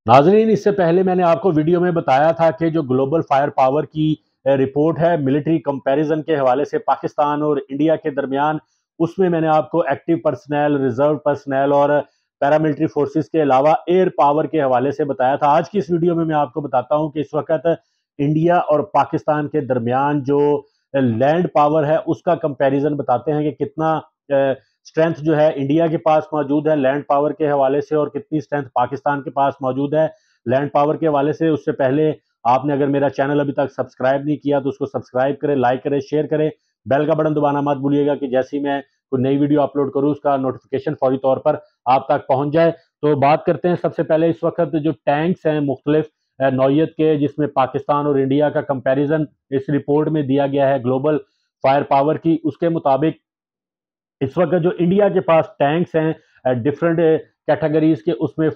नाजरीन, इससे पहले मैंने आपको वीडियो में बताया था कि जो ग्लोबल फायर पावर की रिपोर्ट है मिलिट्री कंपैरिजन के हवाले से पाकिस्तान और इंडिया के दरमियान, उसमें मैंने आपको एक्टिव पर्सनल, रिजर्व पर्सनल और पैरामिलिट्री फोर्सेस के अलावा एयर पावर के हवाले से बताया था। आज की इस वीडियो में मैं आपको बताता हूं कि इस वक्त इंडिया और पाकिस्तान के दरमियान जो लैंड पावर है उसका कंपैरिजन बताते हैं कि कितना स्ट्रेंथ जो है इंडिया के पास मौजूद है लैंड पावर के हवाले से और कितनी स्ट्रेंथ पाकिस्तान के पास मौजूद है लैंड पावर के हवाले से। उससे पहले आपने अगर मेरा चैनल अभी तक सब्सक्राइब नहीं किया तो उसको सब्सक्राइब करें, लाइक करें, शेयर करें, बेल का बटन दबाना मत भूलिएगा कि जैसे ही मैं कोई नई वीडियो अपलोड करूं उसका नोटिफिकेशन फौरी तौर पर आप तक पहुंच जाए। तो बात करते हैं सबसे पहले इस वक्त जो टैंक्स हैं मुख्तलिफ नौयत के, जिसमें पाकिस्तान और इंडिया का कंपेरिजन इस रिपोर्ट में दिया गया है ग्लोबल फायर पावर की। उसके मुताबिक इस वक्त जो इंडिया के पास टैंक्स हैं डिफरेंट कैटेगरीज के, उसमें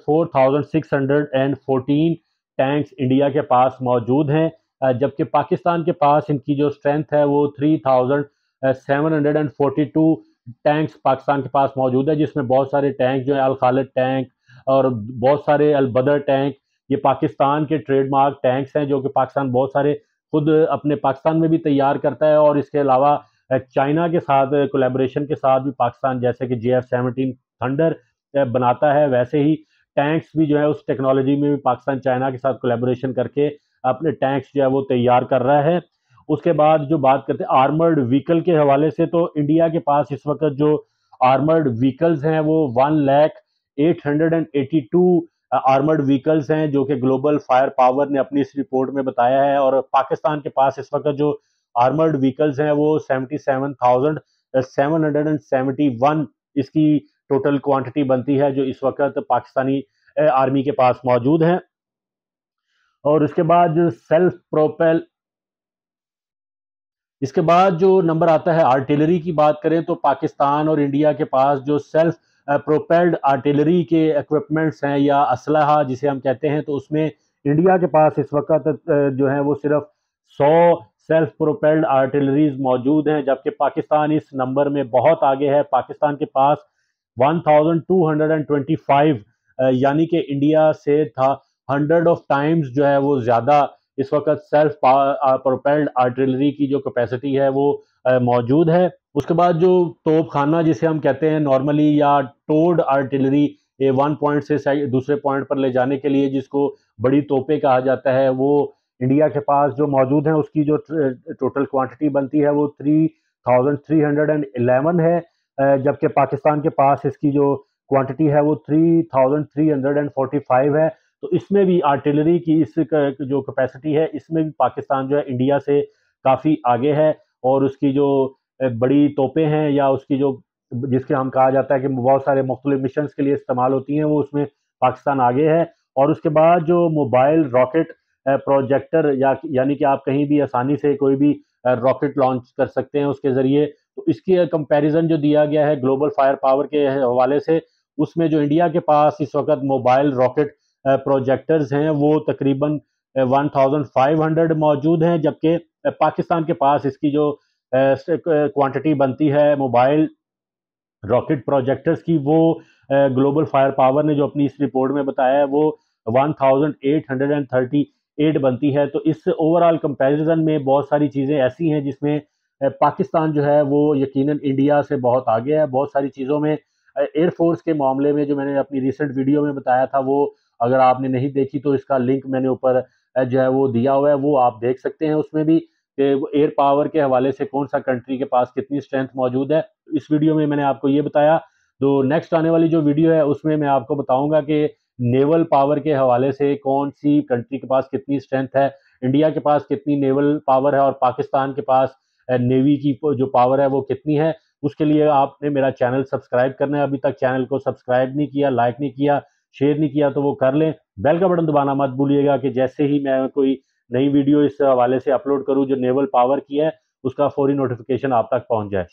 4614 टैंक्स इंडिया के पास मौजूद हैं, जबकि पाकिस्तान के पास इनकी जो स्ट्रेंथ है वो 3742 टैंक्स पाकिस्तान के पास मौजूद है, जिसमें बहुत सारे टैंक जो है अल खालिद टैंक और बहुत सारे अल बदर टैंक, ये पाकिस्तान के ट्रेडमार्क टैंक्स हैं जो कि पाकिस्तान बहुत सारे खुद अपने पाकिस्तान में भी तैयार करता है। और इसके अलावा चाइना के साथ कोलैबोरेशन के साथ भी पाकिस्तान जैसे कि JF-17 थंडर बनाता है, वैसे ही टैंक्स भी जो है उस टेक्नोलॉजी में भी पाकिस्तान चाइना के साथ कोलैबोरेशन करके अपने टैंक्स जो है वो तैयार कर रहा है। उसके बाद जो बात करते हैं आर्मर्ड व्हीकल के हवाले से, तो इंडिया के पास इस वक्त जो आर्मर्ड व्हीकल्स हैं वो 1,0882 आर्मर्ड व्हीकल्स हैं, जो कि ग्लोबल फायर पावर ने अपनी इस रिपोर्ट में बताया है। और पाकिस्तान के पास इस वक्त जो आर्मर्ड व्हीकल्स हैं वो 77,771 इसकी टोटल क्वांटिटी बनती है जो इस वक्त पाकिस्तानी आर्मी के पास मौजूद है। और उसके बाद सेल्फ प्रोपेल इसके बाद जो नंबर आता है आर्टिलरी की बात करें, तो पाकिस्तान और इंडिया के पास जो सेल्फ प्रोपेल्ड आर्टिलरी के इक्विपमेंट्स हैं या असलहा जिसे हम कहते हैं, तो उसमें इंडिया के पास इस वक्त जो है वो सिर्फ 100 सेल्फ प्रोपेल्ड आर्टिलरीज मौजूद हैं, जबकि पाकिस्तान इस नंबर में बहुत आगे है। पाकिस्तान के पास 1225 यानी कि इंडिया से था 100 टाइम्स जो है वो ज़्यादा इस वक्त सेल्फ प्रोपेल्ड आर्टिलरी की जो कैपेसिटी है वो मौजूद है। उसके बाद जो तोप खाना जिसे हम कहते हैं नॉर्मली, या टोड आर्टिलरी, ये वन पॉइंट से दूसरे पॉइंट पर ले जाने के लिए जिसको बड़ी तोपें कहा जाता है, वो इंडिया के पास जो मौजूद है उसकी जो टोटल क्वांटिटी बनती है वो 3311 है, जबकि पाकिस्तान के पास इसकी जो क्वांटिटी है वो 3345 है। तो इसमें भी आर्टिलरी की इस जो कैपेसिटी है इसमें भी पाकिस्तान जो है इंडिया से काफ़ी आगे है। और उसकी जो बड़ी तोपें हैं या उसकी जो जिसके हम कहा जाता है कि बहुत सारे मुख्तलिफ मिशन के लिए इस्तेमाल होती हैं, वो उसमें पाकिस्तान आगे है। और उसके बाद जो मोबाइल रॉकेट प्रोजेक्टर यानी कि आप कहीं भी आसानी से कोई भी रॉकेट लॉन्च कर सकते हैं उसके ज़रिए, तो इसकी कंपैरिजन जो दिया गया है ग्लोबल फायर पावर के हवाले से, उसमें जो इंडिया के पास इस वक्त मोबाइल रॉकेट प्रोजेक्टर्स हैं वो तकरीबन 1500 मौजूद हैं, जबकि पाकिस्तान के पास इसकी जो क्वांटिटी बनती है मोबाइल रॉकेट प्रोजेक्टर्स की, वो ग्लोबल फायर पावर ने जो अपनी इस रिपोर्ट में बताया है वो 1838 बनती है। तो इस ओवरऑल कंपैरिजन में बहुत सारी चीज़ें ऐसी हैं जिसमें पाकिस्तान जो है वो यकीनन इंडिया से बहुत आगे है बहुत सारी चीज़ों में। एयरफोर्स के मामले में जो मैंने अपनी रिसेंट वीडियो में बताया था, वो अगर आपने नहीं देखी तो इसका लिंक मैंने ऊपर जो है वो दिया हुआ है, वो आप देख सकते हैं। उसमें भी एयर पावर के हवाले से कौन सा कंट्री के पास कितनी स्ट्रेंथ मौजूद है, इस वीडियो में मैंने आपको ये बताया। तो नेक्स्ट आने वाली जो वीडियो है उसमें मैं आपको बताऊंगा कि नेवल पावर के हवाले से कौन सी कंट्री के पास कितनी स्ट्रेंथ है, इंडिया के पास कितनी नेवल पावर है और पाकिस्तान के पास नेवी की जो पावर है वो कितनी है। उसके लिए आपने मेरा चैनल सब्सक्राइब करना है, अभी तक चैनल को सब्सक्राइब नहीं किया, लाइक नहीं किया, शेयर नहीं किया तो वो कर लें। बेल का बटन दबाना मत भूलिएगा कि जैसे ही मैं कोई नई वीडियो इस हवाले से अपलोड करूं जो नेवल पावर की है, उसका फौरी नोटिफिकेशन आप तक पहुंच जाए।